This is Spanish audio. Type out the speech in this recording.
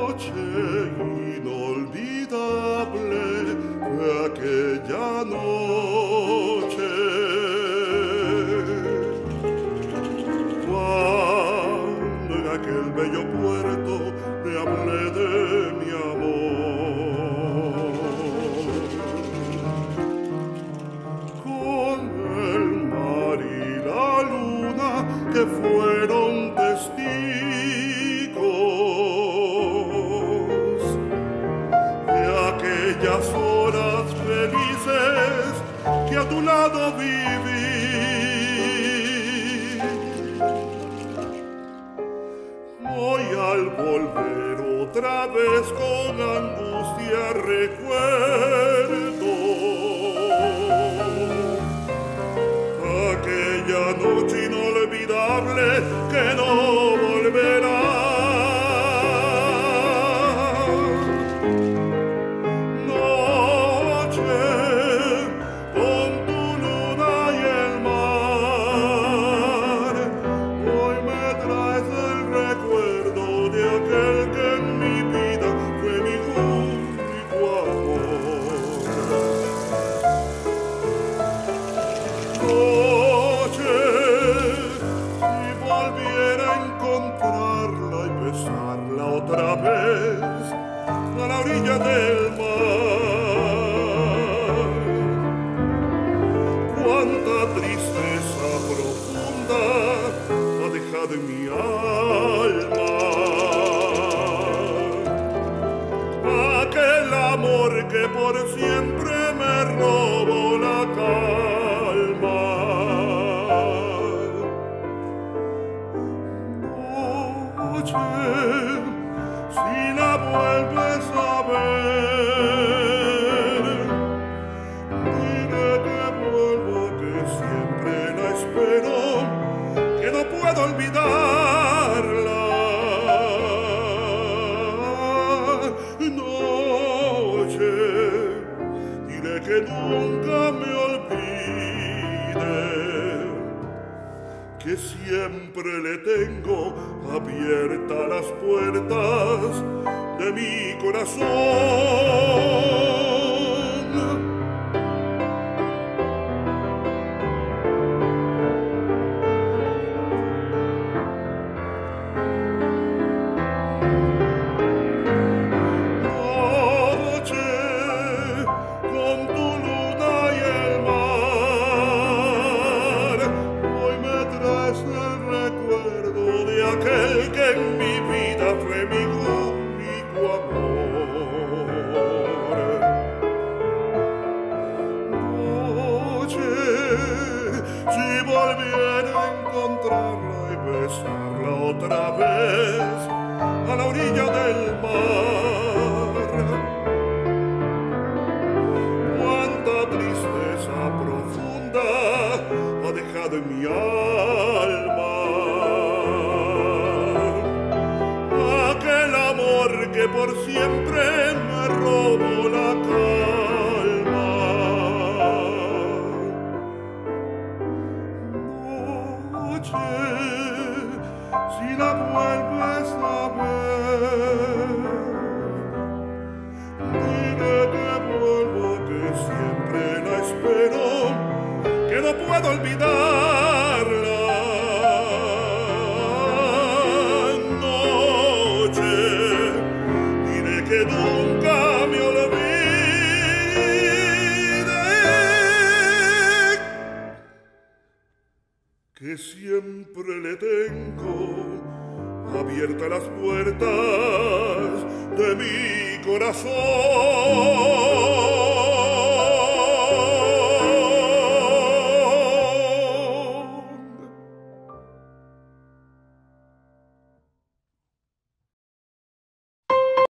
inolvidable fue aquella noche cuando en aquel bello puerto te hablé de mi amor. Con el mar y la luna que fueron testigos de aquellas horas felices que a tu lado viví. Hoy al volver otra vez con angustia recuerdo aquella noche inolvidable que no volverá. Noche con tu luna y el mar, hoy me traes el recuerdo de aquel que en mi vida fue mi único amor. Noche, si volviera a encontrarla y besarla otra vez a la orilla del mar, cuánta tristeza profunda ha dejado en mi alma aquel amor que por siempre me robó la calma. Noche, si la vuelves a ver, dile que vuelvo, que siempre la espero, que no puedo olvidarla. Noche, dile que nunca me olvide, que siempre le tengo abiertas las puertas de mi corazón. Noche, con tu luna y el mar, hoy me traes el recuerdo de aquel que en mi vida fue mi único amor. Noche, si volviera a encontrarla y besarla otra vez a la orilla del mar, cuánta tristeza profunda ha dejado en mi alma aquel amor que por siempre me robó la calma. Noche, si la vuelves a ver, dile que vuelvo, que siempre la espero, que no puedo olvidarla. Noche, dile que nunca me olvide, que siempre le tengo abiertas las puertas de mi corazón.